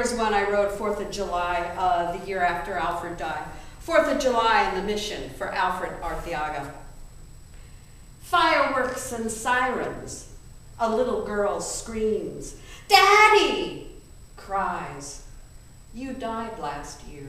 Here's one I wrote 4th of July, the year after Alfred died. 4th of July in the Mission for Alfred Ortega. Fireworks and sirens. A little girl screams. Daddy! Cries. You died last year.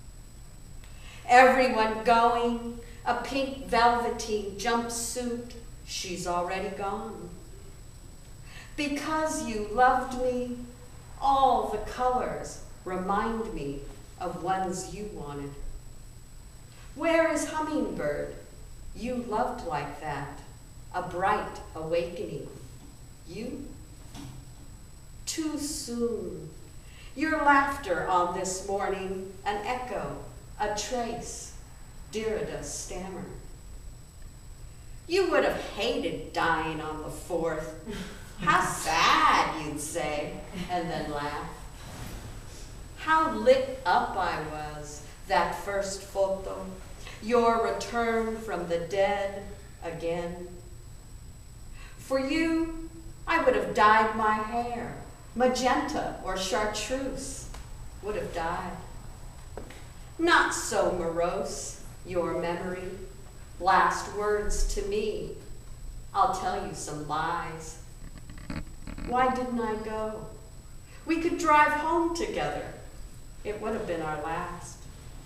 Everyone going. A pink velveteen jumpsuit. She's already gone. Because you loved me, all the colors remind me of ones you wanted. Where is Hummingbird? You loved like that, a bright awakening. You? Too soon. Your laughter on this morning, an echo, a trace, Derrida stammer. You would have hated dying on the 4th. How sad, you'd say, and then laugh. How lit up I was, that first photo, your return from the dead again. For you, I would have dyed my hair, magenta or chartreuse, would have died. Not so morose, your memory, last words to me, I'll tell you some lies. Why didn't I go? We could drive home together. It would have been our last.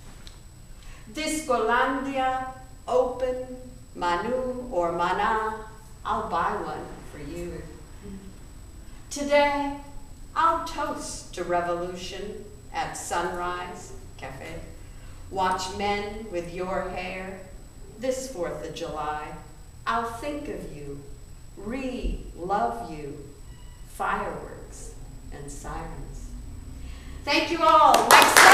Discolandia, open, Manu or Mana, I'll buy one for you. Today, I'll toast to revolution at Sunrise Cafe. Watch men with your hair. This 4th of July, I'll think of you, re-love you, fireworks and sirens. Thank you all.